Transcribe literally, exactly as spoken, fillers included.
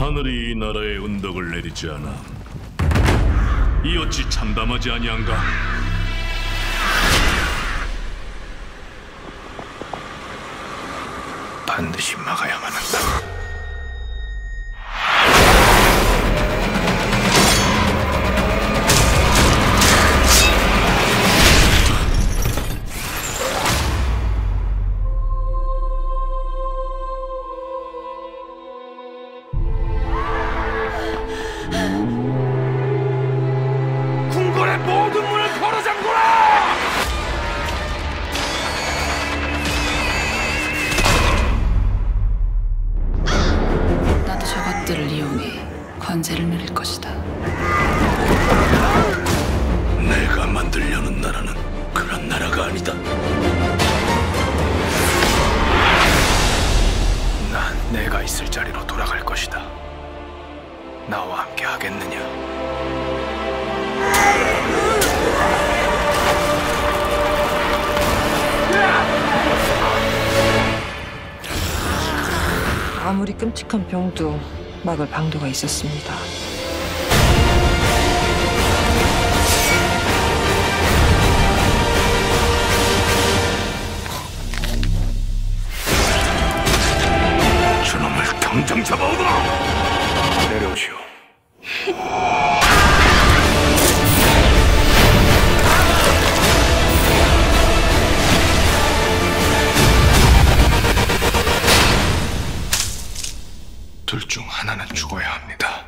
하늘이 이 나라에 은덕을 내리지 않아 이 어찌 참담하지 아니한가? 반드시 막아야만 한다. 궁궐의 모든 문을 걸어 잠그라! 나도 저것들을 이용해 관제를 누릴 것이다. 내가 만들려는 나라는 그런 나라가 아니다. 난 내가 있을 자리로 돌아갈 것이다. 나와 함께 하겠느냐? 아무리 끔찍한 병도 막을 방도가 있었습니다. 저놈을 당장 잡아오너라! 내려오시오. 둘 중 하나는 죽어야 합니다.